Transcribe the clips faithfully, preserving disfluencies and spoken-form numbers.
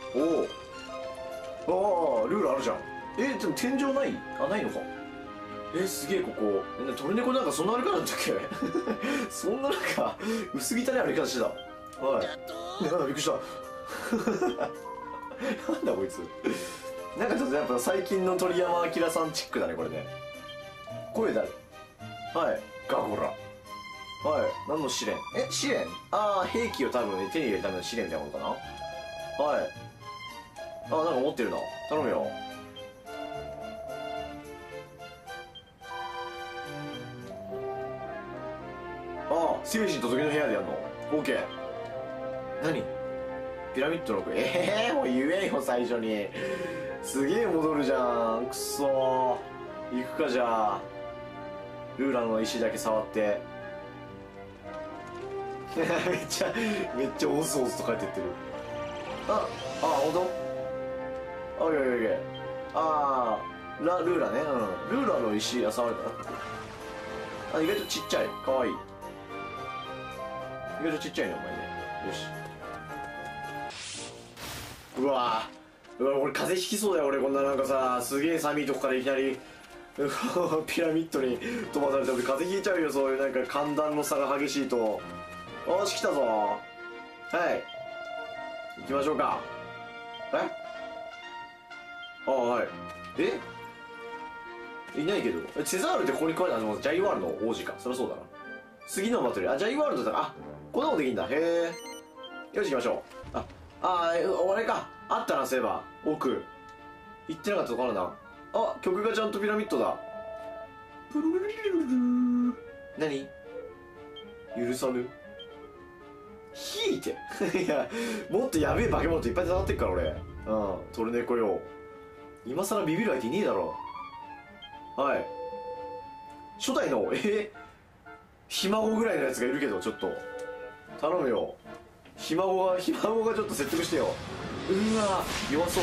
おお、ああルールあるじゃん。えでも天井ない？あ、ないのか。えすげえ。ここえトルネコなんかそんな歩かなんだっけそんななんか薄汚い歩き方してた。はい。なんだびっくりしたなんだこいつなんかちょっとやっぱ最近の鳥山明さんチックだねこれね。声誰？はいガゴラ。はい。何の試練？え試練？ああ兵器を多分、ね、手に入れるための試練みたいなことかな。はい。あ、なんか持ってるな。頼むよ。ああ、精神と時の部屋でやんの？ OK。何？ピラミッドの声。ええー、もう言えよ、最初に。すげえ戻るじゃん。くそー。行くか、じゃあ。ルーラの石だけ触って。めっちゃ、めっちゃオスオスと帰ってってる。あ、あ、ほんと？あ、オッケーオッケーオッケー。あー、ラ、ルーラね。うん。ルーラの石、あ、触れた。あ、意外とちっちゃい。かわいい。意外とちっちゃいね、お前ね。よし。うわぁ。うわ、俺風邪ひきそうだよ、俺。こんななんかさ、すげえ寒いとこからいきなり、ピラミッドに飛ばされて、俺風邪ひいちゃうよ、そういうなんか寒暖の差が激しいと。よし、来たぞ。はい。行きましょうか。えああ、はい。えいないけど。え、セザールってここに書いてあるの？ジャイワールの王子か。そりゃそうだな。次のバトル。あ、ジャイワールドだから、あ、こんなことできんだ。へえ。よし、行きましょう。あ、あー、あれか。あったな、そういえば。奥。行ってなかったとこあるな。あ、曲がちゃんとピラミッドだ。プルルルルルル。何？許さぬ。ひいていや、もっとやべえ化け物といっぱい戦ってっから俺。うん、トルネコよ。今更ビビる相手いねえだろ。はい。初代の、えー、ひ孫ぐらいのやつがいるけど、ちょっと。頼むよ。ひ孫が、ひ孫がちょっと説得してよ。うわ弱そう。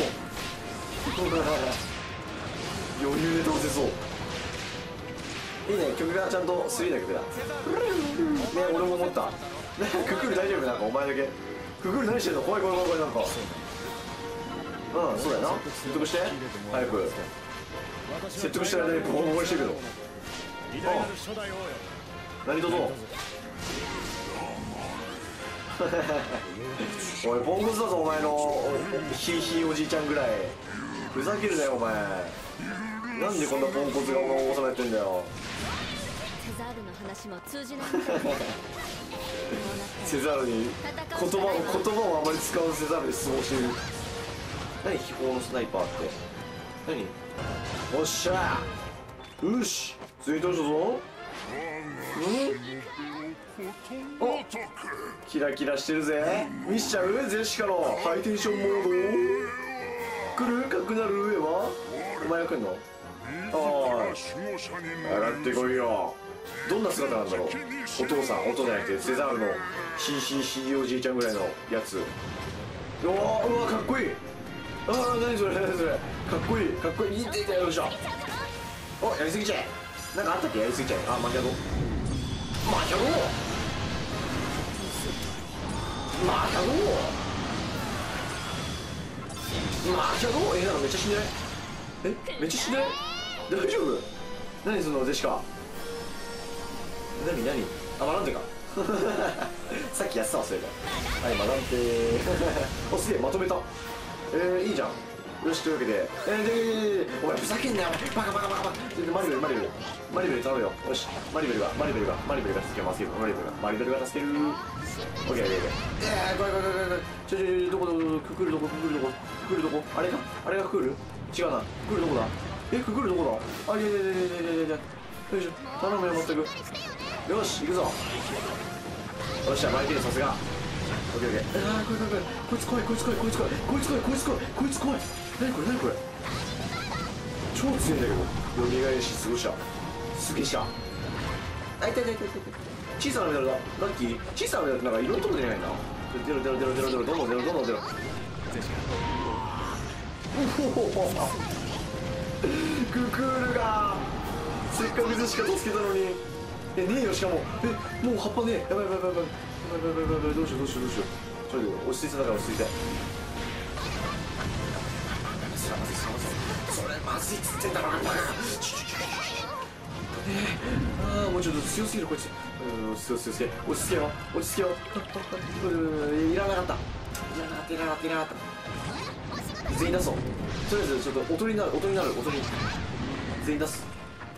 余裕で倒せそう。いいね、曲がちゃんとスリーな曲だ。ね、俺も思った。ククール大丈夫？なんかお前だけ。ククール何してんの？怖い怖い怖い怖い、なんか。うん、そうだよな。説得して。早く。説得してる間にボコボコにしてるけど。うん。何とぞ。おい、ポンコツだぞ、お前のひいひいおじいちゃんぐらい。ふざけるなよ、お前。なんでこんなポンコツがおさめてんだよ。 セザールの話も通じない。 セザールに言葉を言葉をあまり使わずセザールで失望している。何秘宝のスナイパーって。何？おっしゃー。よし、ついてるぞ。うん？お、キラキラしてるぜ。見しちゃう？ゼシカのハイテンションモード。来る？かっこなる上はお前が来んの？ああ、上がってこいよ。どんな姿なんだろう。お父さん、音じゃなくてセザールのヒーヒーヒーおじいちゃんぐらいのやつ。うわー、うわかっこいい。ああ、何それ何それ。かっこいいかっこいい。いっていってよいしょ。お、やりすぎちゃえ。なんかあったっけ？やりすぎちゃえ。あ、マキャドマキャドマキャドマキャド。え、なんかめっちゃ死んでない？え、めっちゃ死んでない？大丈夫？何そのジェシカ。何何？あ、マダンテかさっきやってたわ、そういえば。はい、マダンテお、すげえ、まとめた。えー、いいじゃん。よし、というわけで、えー、でー、お前ふざけんなよ、バカバカバカバカ。マリベル、マリベル、マリベル頼むよ。よし、マリベルが、マリベルが、マリベルが助けますよ。マリベルが、マリベルが助ける。オッケー、オッケー、オッケー。えー、怖い怖い怖い怖い。ちょちょちょ、どこどこどこ、ククールどこ、ククールどこ、ククールどこ、あれか、あれがククール？違うな、ククールどこだ？え、ククールどこだ？あ、いやいやいやいやいやいやいや。よいしょ、頼むよ、全く。よし、行くぞ。よっしゃ、マイケル、さすが。オッケーオッケー。ああ、怖い怖い怖い。こいつ怖い、こいつ怖い、こいつ怖い、こいつ怖い、こいつ怖い、こいつ怖い。何これ、何これ。超強いんだけど。よみがえし、すごした。すげえした。あ、いたいたいたいたいた。小さなメダルだ。ラッキー。小さなメダルってなんかいろんなとこ出ないな。出ろ出ろ出ろ出ろ出ろ、どんどん出ろどんどん出ろ。うほほほ。ククールが。せっかくずしか助けたのに。え、ねえよ、しかも。え、もう葉っぱねえ。やばいやばいやばいやばいやばいやばいやばい。どうしようどうしようどうしよう。ちょっと落ち着いてだから落ち着いて。 まずいっつってんだろバカ。ああもうちょっと強すぎるこいつ。うん、強すぎる。落ち着けよ落ち着けよ。いらなかったいらなかったいらなかったいらなかった。全員出そう。とりあえずちょっと音になる音になる音に全員出す。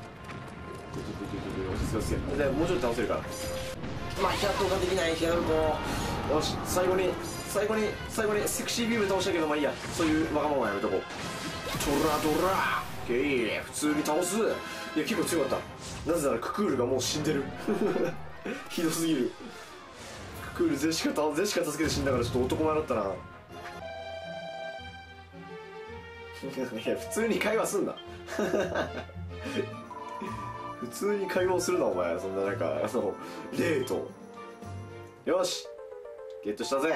落ち着け落ち着け。でもうちょっと倒せるから。まあヒャットができないヒャルコ。よし最後に最後に最後にセクシービーム倒したけどまあいいや。そういうわがままやめとこう。トラトラオッケー普通に倒す。いや結構強かった。なぜならククールがもう死んでるひどすぎる。ククールゼシカゼシカ助けて死んだからちょっと男前だったな。いや普通に会話すんな普通に会話をするなお前。そんななんかあのレート。よしゲットしたぜ。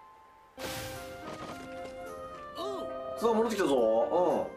さあ戻ってきたぞ。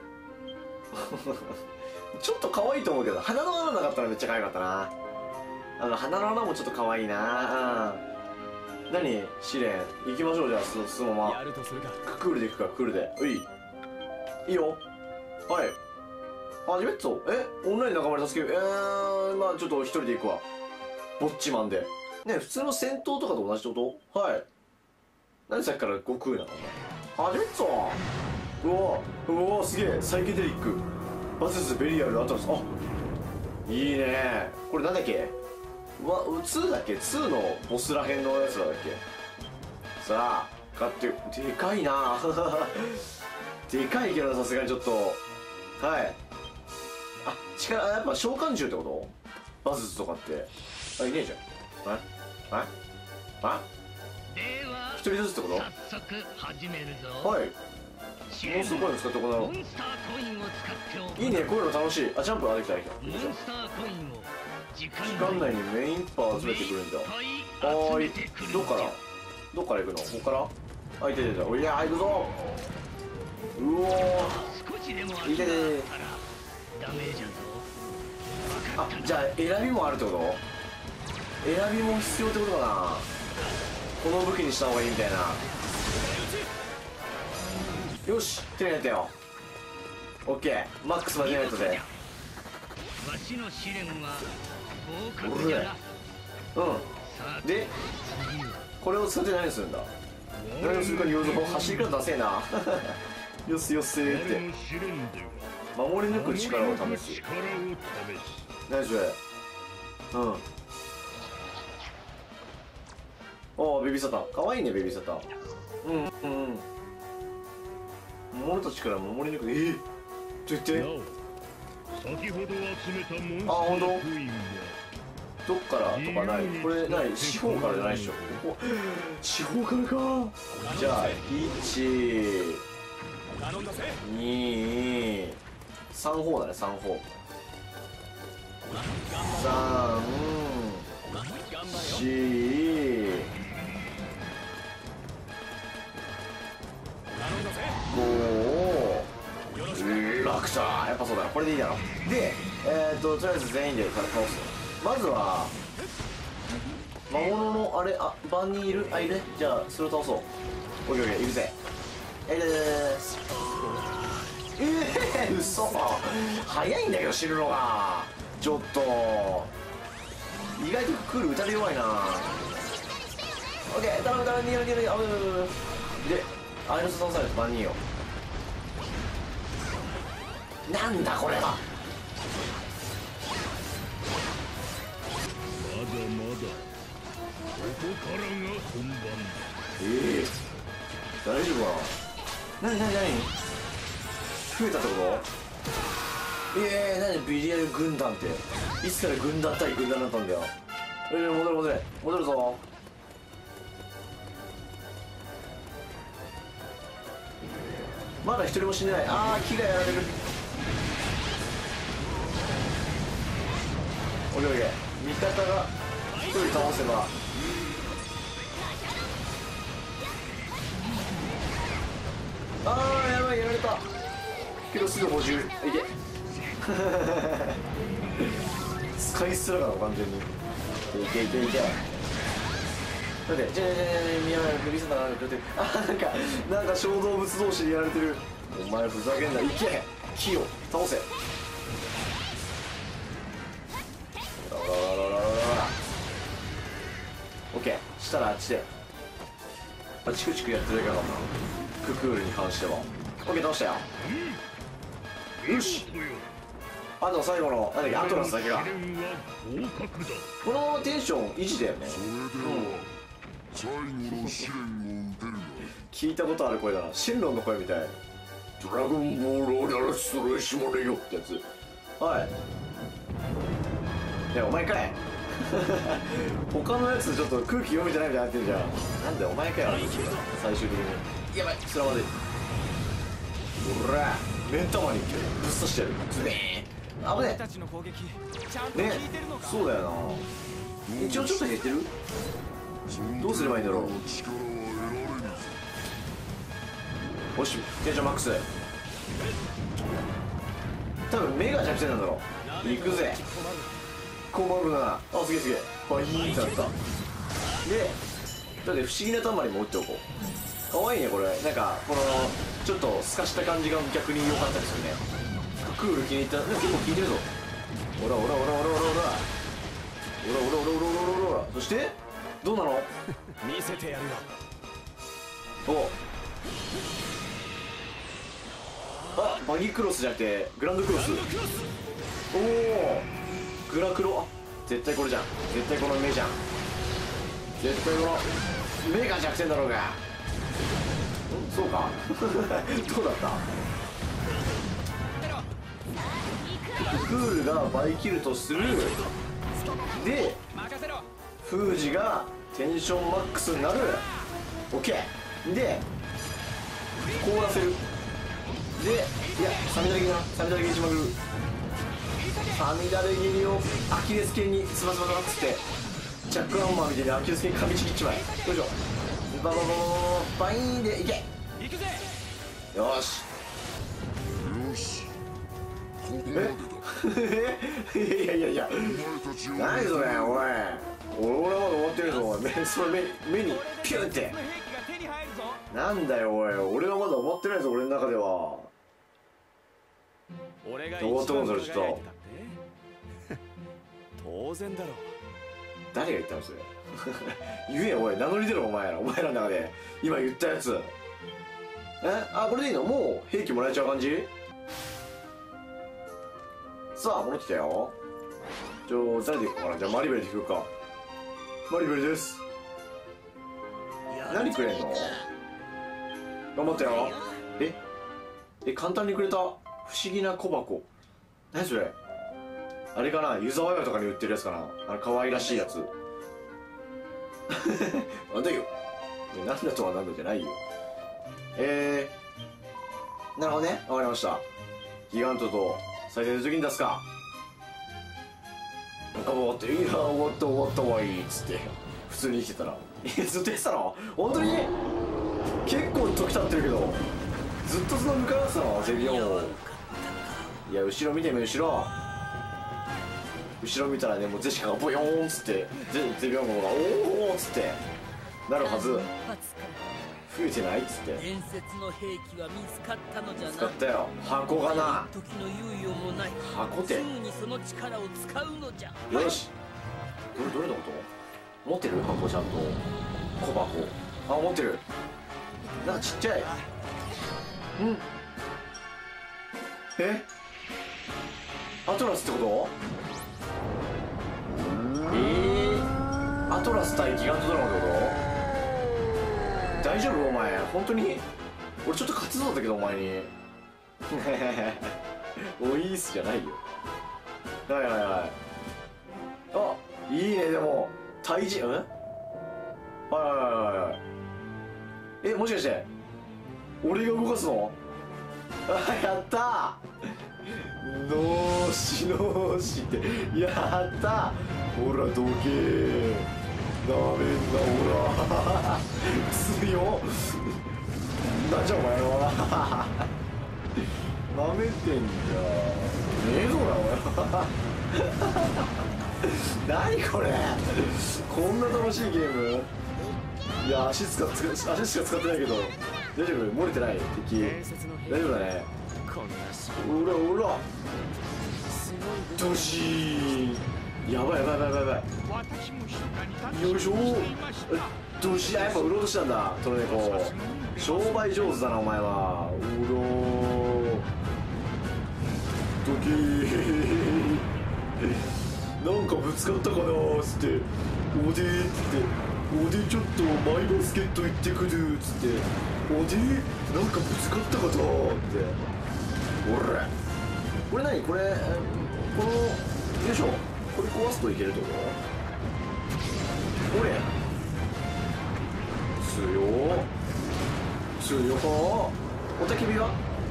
うんちょっと可愛いと思うけど鼻の穴なかったらめっちゃ可愛かったな。あの鼻の穴もちょっと可愛いな。うん何試練行きましょう。じゃあそそのままククールで行くか。クールでういいいよ。はい始めっぞ。えオンライン仲間で助ける。えーまあちょっと一人で行くわ。ぼっちマンでね。普通の戦闘とかと同じってこと。はい何さっきから悟空なのお前。始めっぞ。うわうわすげえサイケデリックバズズベリアルアトラス。あいいね。これなんだっけわツーだっけ。ツーのボスらへんのやつらだっけ。さあ買ってでかいなでかいけどさすがにちょっと。はいあ力やっぱ召喚獣ってことバズズとかって。あいねえじゃん。あああ一人ずつってこと。 早速始めるぞ。 はいもうすごいの使ってこなの。いいねこういうの楽しい。あジャンプができたらいいじゃん。時間内にメインパワー集めてくるんだ。はーいどっからどっから行くの。ここからあいててておいや行くぞ。うおーいてててあじゃあ選びもあるってこと。選びも必要ってことかな。この武器にした方がいいみたいな。よし手に入れたよ。オッケーマックスまでないとで。 わしの試練は合格じゃな。 うんでこれを使って何するんだ。何をするかによるぞ。走り方ダセえなよせよせーって守り抜く力を試す。何それ。うんああベビーサターかわいいね。ベビーサターうんうんうん守るたちから守り抜く。えー、と言って先ほど集めたモンスタあほんとーコインはどっからとかない。これない四方からじゃないでしょ。ここ四方からか。じゃあいちにさん方だね。さん方さんしご楽さやっぱそうだな。これでいいだろ。でえー、っととりあえず全員で倒す。まずは魔物のあれあ番人いるあいるね。じゃあそれを倒そう。オッケーオッケーいるぜ。えいでえー、うそ早いんだけど死ぬのが。ちょっと意外とクール打たれ弱いな。オッケー頼む頼む逃げる逃げる。あぶぶぶでアイノス倒された番人よ。なんだこれは。 まだまだここからが本番だ。 ええー、大丈夫かな。なになになに増えたってこと。ええー、なにビリヤル軍団っていつから軍団対軍団だったんだよ。えー、戻れ戻れ戻るぞ。まだ一人も死んでない。ああ木がやられる。おいおい味方が一人倒せばあーやばいやられたけどすぐ補充いけ使い捨てだから完全にいけいけいけ待ってじゃあじゃあじゃあ宮原首さんなんかあなんかなんか小動物同士でやられてる。お前ふざけんないけキヨ倒せ。オッケー。したらあっちであチクチクやってるだけだからな、ククールに関しては。オッケー、倒したよ。よし、あと最後のなんだっけ、アトラスだけが。このテンション維持だよね。聞いたことある声だな、シンロンの声みたい。ドラゴンボールをやらするしもれよってやつ。はい、いやお前かい他のやつちょっと空気読めてないみたいになってんじゃん。なんでお前かよ最終的に。やばい、それまでほら目ん玉にぶっ刺してやる。ズベーン、危ねえね。そうだよな。一応ちょっと減ってる。どうすればいいんだろう。よし、テンションマックス。多分目が弱点なんだろう。行くぜ。困るなあ。すげえすげえ、ファイーンってなった。でだって不思議なたまりも打っておこう。かわいいねこれ。なんかこのちょっと透かした感じが逆に良かったりするね。クール気に入った。でも結構効いてるぞ。ほらほらほらほらほらほらほらほらほらほらほらほらほら。そしてどうなの見せてやるよ。 おあ、バギークロスじゃなくてグランドクロス。おおグラクロ。あ、絶対これじゃん。絶対この目じゃん。絶対この目が弱点だろうが。んそうかどうだった。クールがバイキルとする。でフージがテンションマックスになる。オッケーで凍らせる。でいやサミダレギな、サミダレギ一まぐる。サミダレギリをアキレス腱につばつばつばっつってジャックハンマーみたいにアキレス腱噛みちぎっちまえ。よいしょ、ババババババイーンでいけ。よーしよし、ここまでだ。 えいやいやいや何それおい。俺はまだ終わってるぞおい。目それ目目にピュンってなんだよおい。俺はまだ終わってないぞ俺の中では。 俺が終わったもんそれちょっと。 当然だろう。 誰が言ったのそれ言えよおい、名乗り出ろお前ら。お前らの中で今言ったやつ。えあこれでいいの。もう兵器もらえちゃう感じ。さあ戻ってきたよ。じゃあ誰でいこうかな。じゃあマリベルでいくか。マリベルです。何くれんの。頑張ったよ。ええ簡単にくれた不思議な小箱。何それ。あれかな、湯沢屋とかに売ってるやつかな。あれ可愛らしいやつなんだよ。なんだとはなんだじゃないよ。えー、なるほどね、わかりました。ギガントと最低の時に出すか。なんか終わって、いや終わった終わったわいいっつって普通に生きてたらずっとやってたの本当に。結構時経ってるけどずっとその向かい合ってたのゼビオンを。いや後ろ見てみ後ろ後ろ見たらね、もうゼシカがボヨーンっつってゼゼビオンゴがおーっつってなるはず。増えてないっつって。 伝説の兵器は見つかったのじゃな。 使ったよ箱がな。 時の猶予もない。 箱ってすぐにその力を使うのじゃ。 よし、どれどれのこと持ってる箱ちゃんと小箱。あ持ってる。なんかちっちゃい。うんえアトラスってこと。えー、アトラス対ギガントドラゴンってこと。大丈夫お前本当に。俺ちょっと勝つぞだったけどお前においいっすじゃないよ。はいはいはい。あいいね。でも対人うんはいはいはいはい。えもしかして俺が動かすの。あやったーのーしのーしってやったー。ほらどけーなめんなほら強っなんじゃお前はなめてんじゃねえぞなお前何これこんな楽しいゲーム。いや足使って足しか使ってないけど大丈夫？漏れてない敵。 伝説の兵大丈夫だね。 こんなしおらおらすごいドシーン。やばいやばいやばいやばい。 私も密かによいしょ楽しみにしていました。 ドシーン。やっぱ売ろうとしたんだトルネコ。商売上手だなお前は。うろードキーなんかぶつかったかなーっつって、おでーっつって、おでちょっとマイバスケット行ってくるっつって、おでなんかぶつかったかなーって。おらこれ何これ、このよいしょ、これ壊すといけるってこと？おれ強っ強っ。おたけびは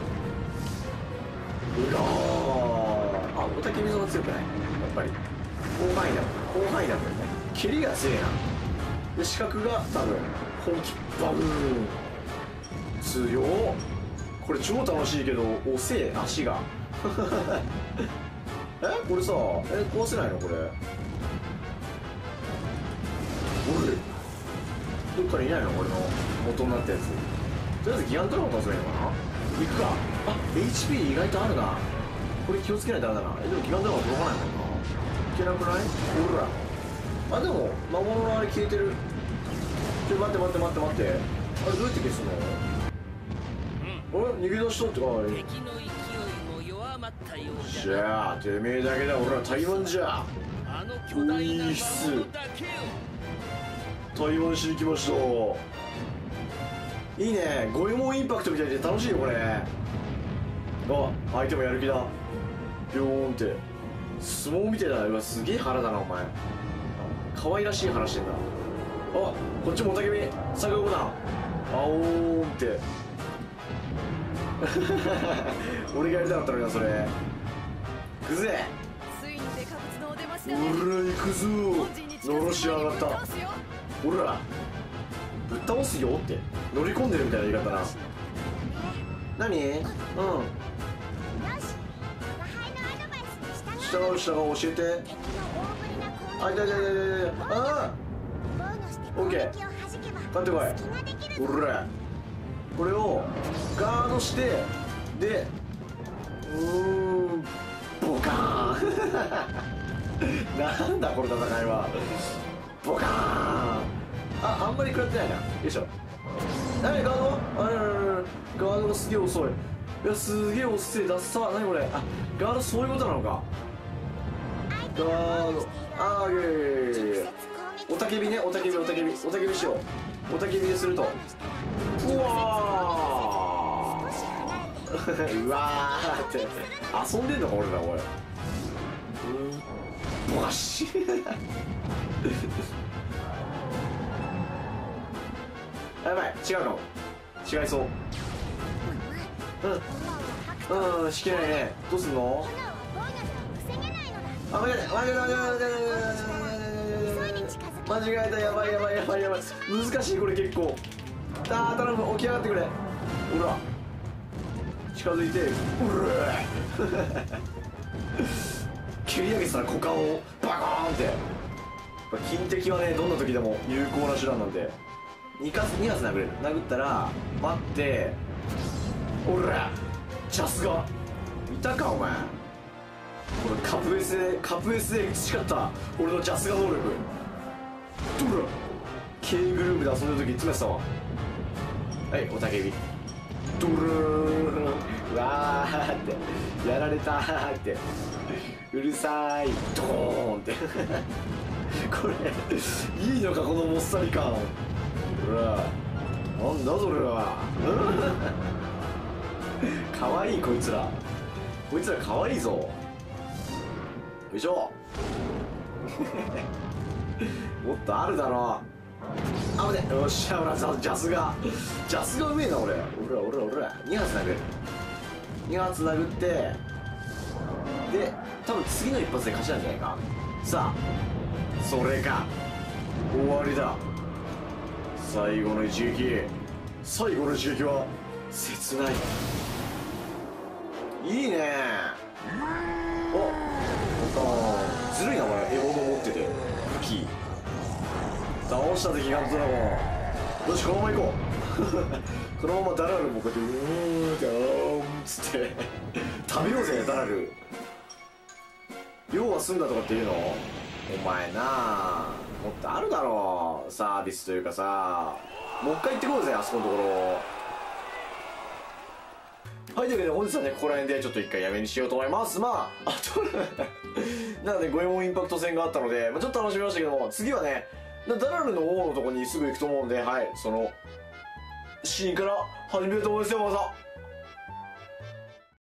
うらーあ、おたけびの方が強くないやっぱり。広範囲だ広範囲だもんね。蹴りが強いな。で視覚が多分本気バブーン強っ。これ超楽しいけど遅え足がえこれさえ壊せないのこれ。おいどっかにいないのこれの元になったやつ。とりあえずギガントラゴン倒せばいいのかな。行くか。あ エイチピー 意外とあるな。これ気をつけないとダメだな。えでもギガントラゴン届かないもんな。いけなくない？おらあでも魔物のあれ消えてる。ちょ待って待って待って待って、あれどうやって消すの？あれ逃げ出したってか。 敵の勢いも弱まったようじじゃ。 ゃあてめえだけだ俺は台湾じゃ。 あの巨大な魔物だけよ。 台湾しに来ました。いいね、五右衛門インパクトみたいで楽しいよこれ。あ相手もやる気だ。ビョーンって相撲みたいだな。うわすげえ腹だなお前。可愛らしい腹してんだ。あこっちもおたけび作業ボタンあおーんって俺がやりたかったのになそれ。くぜついにデカブツのお出ましおだね。 ら行くぞ本陣に近づくのろし上がった。 前にぶっ倒すよ。 ほらぶっ倒すよって乗り込んでるみたいな言い方な。何？うんよし、我輩のアドバイスに従う。 従う従う教えて。 敵の大ぶりな攻撃あいたいたいたいたいたあ防御して攻撃を弾けば買ってこい隙ができるぞ。 あほらこれをガードしてでうーんボカーンなんだこの戦いは。ボカーンああんまり食らってないな。よいしょ。何ガードはあれあれあれガードがすげえ遅い。いやすげえ遅いダッサ。何これ。あガードそういうことなのか。ガードあーいやいやいやいやいやおたけびねおたけびおたけびおたけびしよう。おたけびでするとうわーうわーって遊んでんのか俺らおい。うんボカシやばい違うかも。違いそう。うんうんしけないね。どうすんの。 炎は防御では防げないのだ。 あ間違えた間違えた間違えた間違えたやばいやばいやばいやばい難しいこれ結構。あー頼む起き上がってくれ。ほら近づいてうら蹴り上げてたら股間をバコーンって。金敵はねどんな時でも有効な手段なんでに発に発殴れる。殴ったら待っておらチャスがいたかお前。これカプ S でカプ S で培った俺のジャスガ能力。どら K グループで遊んでる時いつもやってたわ。はいおたけびドルーンわーってやられたーってうるさいドーンってこれいいのかこのもっさり感。ほらなんだそれはかわいいこいつらこいつらかわいいぞ。よいしょもっとあるだろ。あぶねよっしゃほらジャスがジャスがうめえな俺。俺ら俺ら俺らに発殴るに発殴ってで多分次の一発で勝ちなんじゃないか。さあそれか終わりだ。最後の一撃最後の一撃は切ない。いいね。おっずるいなお前。獲物持ってて武器倒したぜギガントドラゴン。よしこのまま行こうこのままダラルもこうやってうーんってあーんっつって食べようぜダラル。用は済んだとかっていうの？お前なあ、もっとあるだろう、サービスというかさ。もう一回行ってこうぜ、あそこのところ。はい、というわけで本日はね、ここら辺でちょっと一回やめにしようと思います。まあ、あとなので、五右衛門インパクト戦があったので、まあ、ちょっと楽しみましたけども、次はね、ダラルの王のとこにすぐ行くと思うんで、はい、その、シーンから始めると思いますよ、また。